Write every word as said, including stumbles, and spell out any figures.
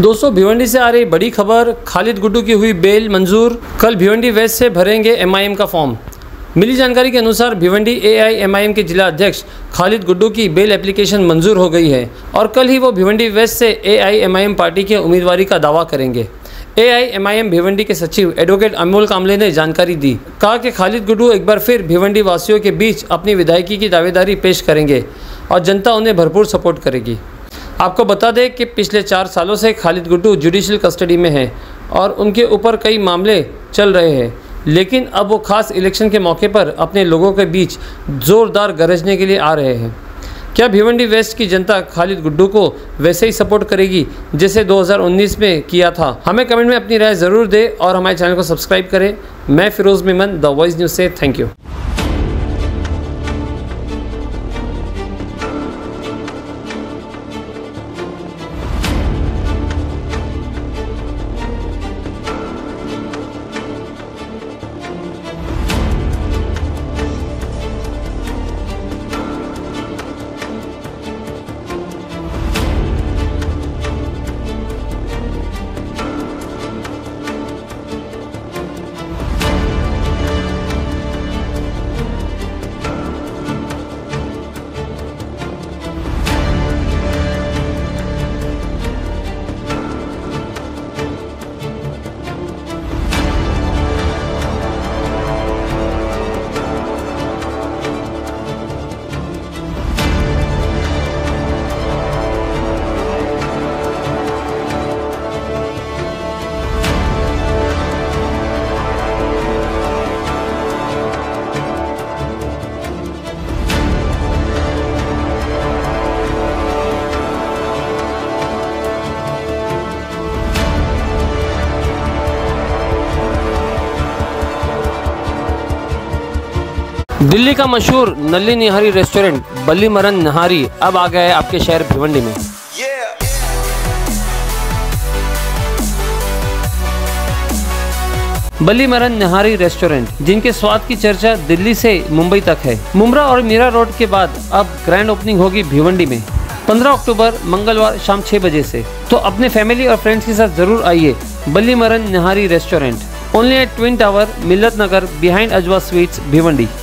दोस्तों, भिवंडी से आ रही बड़ी खबर, खालिद गुड्डू की हुई बेल मंजूर। कल भिवंडी वेस्ट से भरेंगे एमआईएम का फॉर्म। मिली जानकारी के अनुसार भिवंडी एआईएमआईएम के जिला अध्यक्ष खालिद गुड्डू की बेल एप्लीकेशन मंजूर हो गई है और कल ही वो भिवंडी वेस्ट से एआईएमआईएम पार्टी के उम्मीदवारी का दावा करेंगे। एआईएमआईएम भिवंडी के सचिव एडवोकेट अमोल कामले ने जानकारी दी, कहा कि खालिद गुड्डू एक बार फिर भिवंडी वासियों के बीच अपनी विधायकी की दावेदारी पेश करेंगे और जनता उन्हें भरपूर सपोर्ट करेगी। आपको बता दें कि पिछले चार सालों से खालिद गुड्डू जुडिशल कस्टडी में हैं और उनके ऊपर कई मामले चल रहे हैं, लेकिन अब वो खास इलेक्शन के मौके पर अपने लोगों के बीच ज़ोरदार गरजने के लिए आ रहे हैं। क्या भिवंडी वेस्ट की जनता खालिद गुड्डू को वैसे ही सपोर्ट करेगी जैसे दो हज़ार उन्नीस में किया था? हमें कमेंट में अपनी राय ज़रूर दें और हमारे चैनल को सब्सक्राइब करें। मैं Firoz Memon, the voice news से थैंक यू। दिल्ली का मशहूर नल्ली निहारी रेस्टोरेंट बल्ली मरन निहारी अब आ गया है आपके शहर भिवंडी में। बल्ली मरन निहारी रेस्टोरेंट, जिनके स्वाद की चर्चा दिल्ली से मुंबई तक है। मुम्ब्रा और मीरा रोड के बाद अब ग्रैंड ओपनिंग होगी भिवंडी में पंद्रह अक्टूबर मंगलवार शाम छह बजे से। तो अपने फैमिली और फ्रेंड्स के साथ जरूर आइए Ballimaran nihari restaurant, only at twin tower, Millat Nagar, behind Ajwa sweets, Bhiwandi.